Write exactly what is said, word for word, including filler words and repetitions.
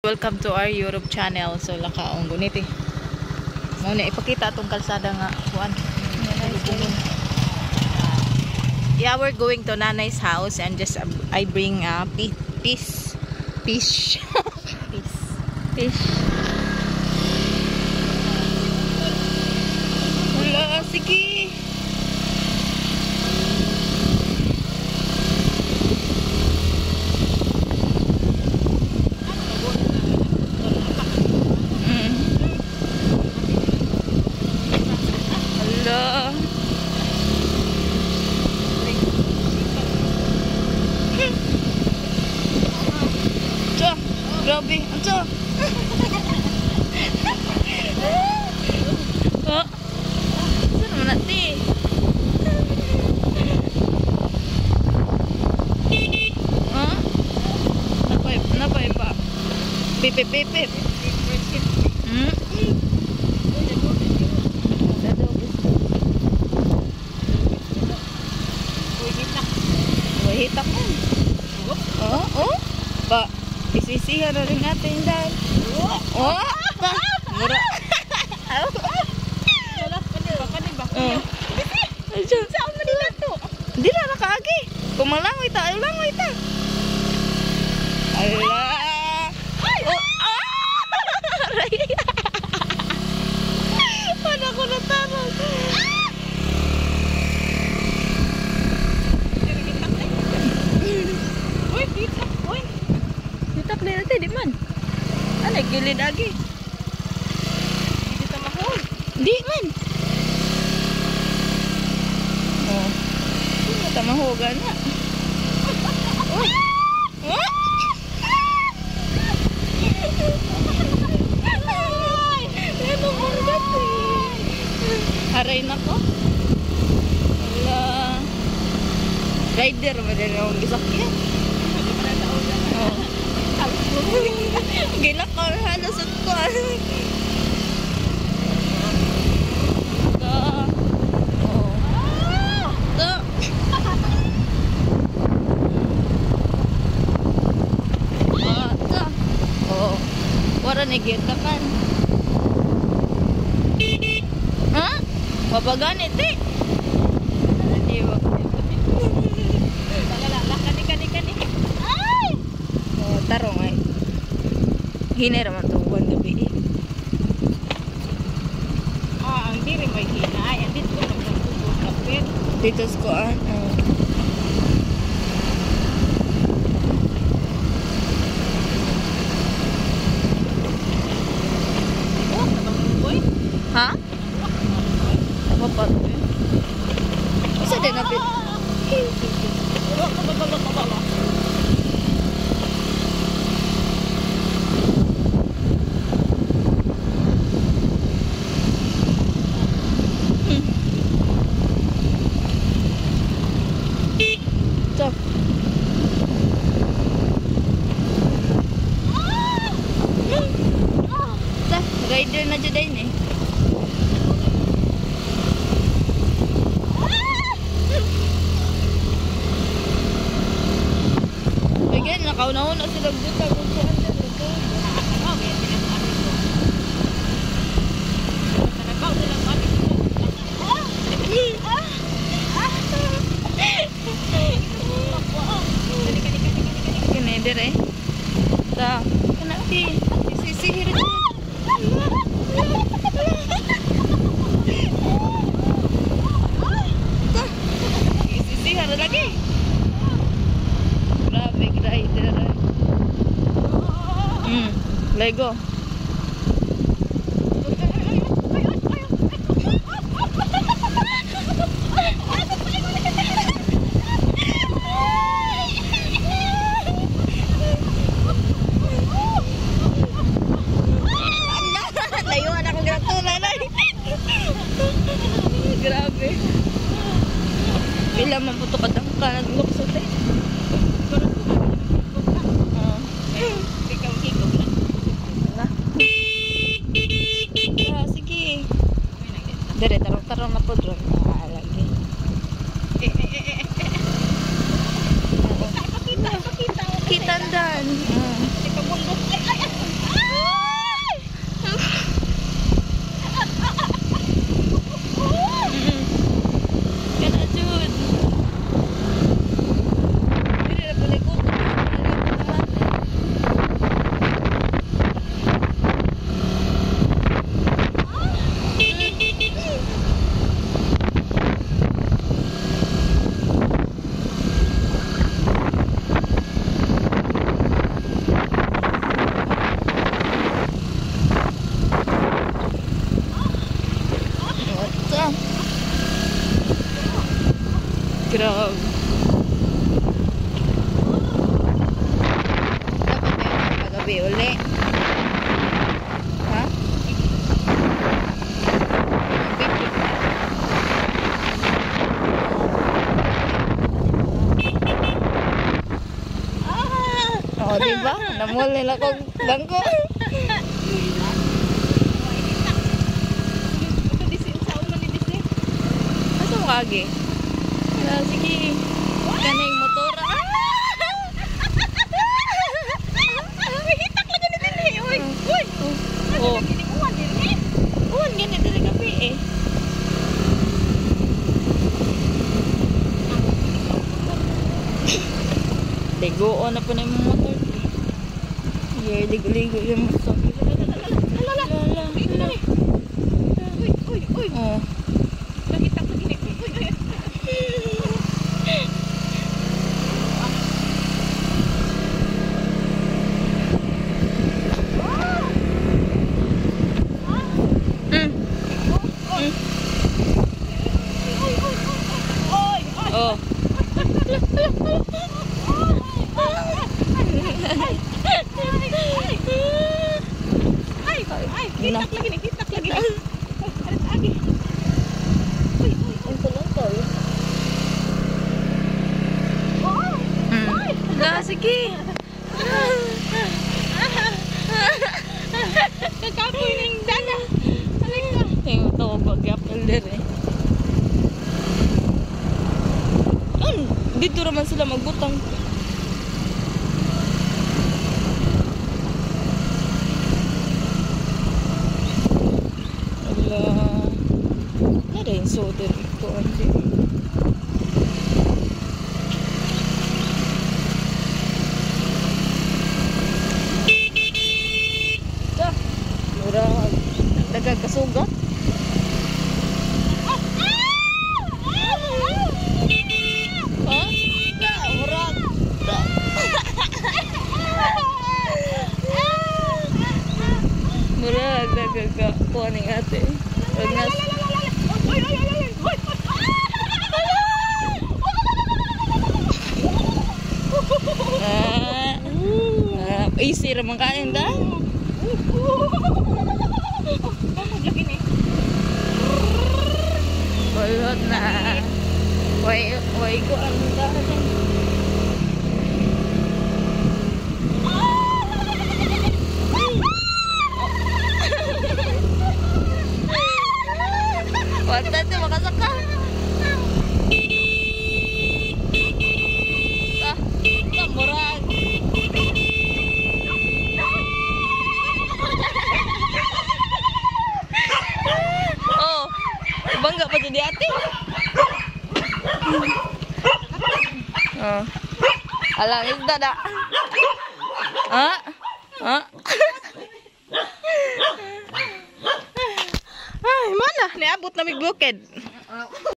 Welcome to our YouTube channel. So lakaong gunit eh. Muna ipakita atong kalsada nga kuan. Yeah, we're going to Nanay's house and just uh, I bring uh, fish fish fish fish. Wala, sige. Grabe, ito. Oh. Saan naman natin? Huh? Napay, napay pa. Pipip, pipip. Hmm? Hitak mo. Oh, oh. Pa. Isisihan na rin natin dahil. Oh! Mura. Saan mo nila to? Hindi na nakaagi. Kung malangoy ta, ay langoy ta. Allah! Oh! Paano ko natarang? Uy, pizza! Uy! Hitak na natin, di man. Ano, gilid lagi. Hindi kita mahol. Di man. Oh. Hindi kita mahogan na. Uy. Oh. Ano mo natin? Haray na ko. Wala. Rider ba din akong gisakyan? Oh. Ginakar halos at ko. Ta. Oh. Ta. Ah, ta. Oh. Wala ni kita kan. Ha? Mabaganit eh. Di ba? Bagala, kani kani kani. Ay! Oh, tarong ay. Hina naman ito buwan gabi eh. Ah, ang diri may hina. Ay, dito ko nagtutubos kapit. Dito ko an. Oh. Oh, nabangboy? Ha? Apa pa? Isa din napit. Oh, kabababa kababa. Rider na dyan eh. Again, nakauna-una sila buta kung saan dyan. Kineder eh. Ta, kanaki. Isisihir dyan. Isisihar lagi. Grabe, rider. Hmm, Lego. Grabe. Bila man po ito kadangka naglukso tayo. Oh. Ikaw higop lang. Ah, sige. Dire, tarong-tarong na po doon. Ah, lagi. Eh, eh, eh, eh. Pakita, pakita. Kitandan. Ikaw bundok. Ay, ay, ay. gabi uli. Ha? Oh, diba? Namul nila kong bangko. Asa mo kagi? Wala, sige. Kaning motor. Hitak lang ganito din eh. Uy, uy. Oh. Uwan din eh. Uwan, ganit din gabi eh. Ligoon na po na yung motor. Yeah, ligo-ligo yung motor. Lala, lala. Uy, uy, uy. Oh. Hitak lang ganito. Uy, uy. Oh. Ay, ay, hitak lagi nih, hitak lagi nih. Lagi. Uy, uy, Ang tulong-tol. oh. Hmm. Ga, sige. Kakapoy ng dana. Halika. Yung tawag pag-apple din eh. An, dito naman sila magbutang. Ala, nada yung soda ito. Andi. Dah, murah. Dagang kasugat. Ha? Ya, murag. Murag, nagaga. Kuha ni ate. Huwag na. Uy, uy, uy, uy. Ah, ah, easy ramang kain dah. Lagi nih. Balot na. Way, way ko ang daan. Wala ito, makasaka. Ah, kamurag. Oh, bangga pa jadi ate. Oh. Alang isda dah. Ha? Ha? Ay, mana? Niabot na mig bukid.